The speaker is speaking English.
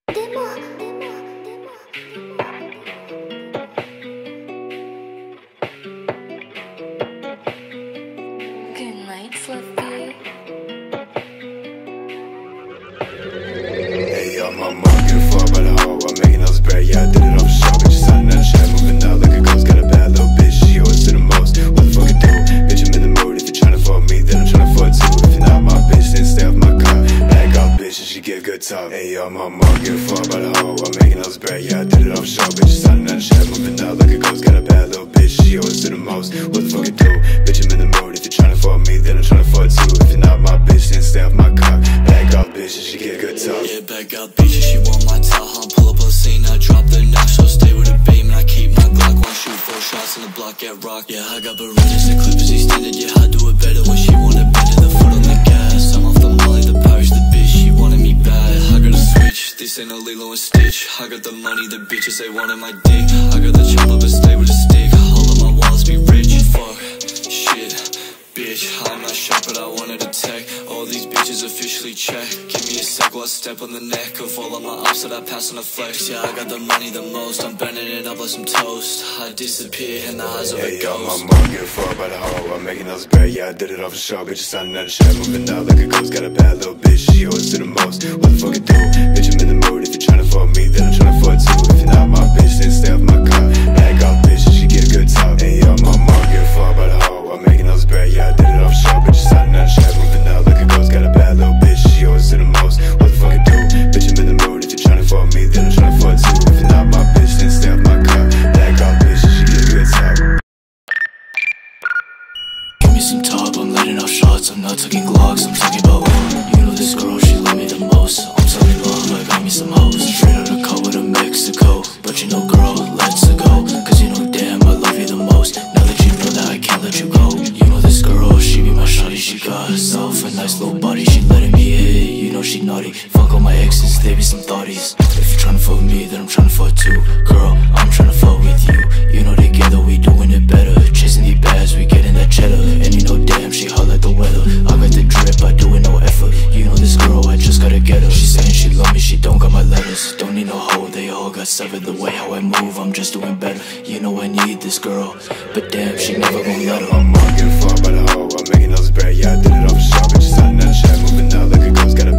night, Fluffy. Hey yo, my mom get fucked by the hoe. I'm making those bread, yeah, I did it off the show. Bitch, signing that shit, moving out like a ghost. Got a bad little bitch, she always do the most. What the fuck it do? Bitch, I'm in the mood. If you're tryna fuck me, then I'm tryna fuck too. If you're not my bitch, then stay off my car. Bag off bitch, and she get good talk. Hey yo, my mom get fucked by the hoe. I'm making those bread, yeah, I did it off the show. Bitch, signing that shit, moving out like a ghost. Got a bad little bitch, she always do the most. What the fuck it do? Bitch, I'm in the mood. If you're tryna fuck me, then I'm tryna fuck too. If you're not my bitch, then stay off my car. Bag off bitch, and she get good talk. Yeah, back out bitch, she want my Tahoe. Pull up on scene, I drop the knock. So stay with a beam, and I keep my Glock. Won't shoot 4 shots in the block, get rocked. Yeah, I got Berettas, the Clippers extended. Yeah, I do it better when she want it better. The foot on the gas, I'm off the molly, the parish, the bitch, she wanted me bad. I got a switch, this ain't no Lilo and Stitch. I got the money, the bitches, they wanted my dick. I got the chopper, but stay with a stick. All of my wallets be rich. Fuck, shit, bitch, I'm not sure, but I wanted to tech. All these bitches officially check. Give me a sec while I step on the neck of all of my ops that I pass on the flex. Yeah, I got the money the most, I'm bending it up like some toast. I disappear in the eyes of a Hey yo, ghost. my mom get fucked by the hoe. I'm making those bread, yeah, I did it off the show. Bitch, signing that shit, moving out like a ghost. Got a bad little bitch, she always do the most. What the fuck it do? Bitch, I'm in the mood. If you're tryna fuck me, then I'm tryna fuck too. If you're not my bitch, then stay off my car. Bag off bitch, she get good talk. Hey yo, my mom get fucked by the hoe. I'm making those bread, yeah, I did it off the show. Bitch, signing that shit, moving out like a ghost. Got a bad little bitch, she always do the most. What the fuck it do? Bitch, I'm in the mood. If you're tryna fuck me, then I'm tryna fuck too. If you're not my bitch, then stay off my car. Bag off bitch, she get good talk. Give me some top, I'm letting off shots. I'm not talking Glocks, I'm talking about you know this girl, she love me the most. I'm telling love, I got me some hoes. Straight out of Cuba to Mexico. But you know girl, let's go. Cause you know damn, I love you the most. Now that you know that I can't let you go. You know this girl, she be my shawty. She got herself a nice little body. She letting me hit, you know she naughty. Fuck all my exes, they be some thoughties. If you're tryna fuck me, then I'm tryna fuck too. Girl, I'm tryna fuck with you. You know together we doing it better. Chasing these bags, we getting that cheddar. And you know damn, she hot like the weather. I got the drip, I doing no effort. You know this girl, I just gotta get her. She saying she love me, she don't got my letters. Don't need no hoe, they all got severed. The way how I move, I'm just doing better. You know I need this girl, but damn, she never gon' let her. My mom get fucked by the hoe. I'm making those bread, yeah, I did it off the show. Bitch, signing that shit, moving out like a ghost. Got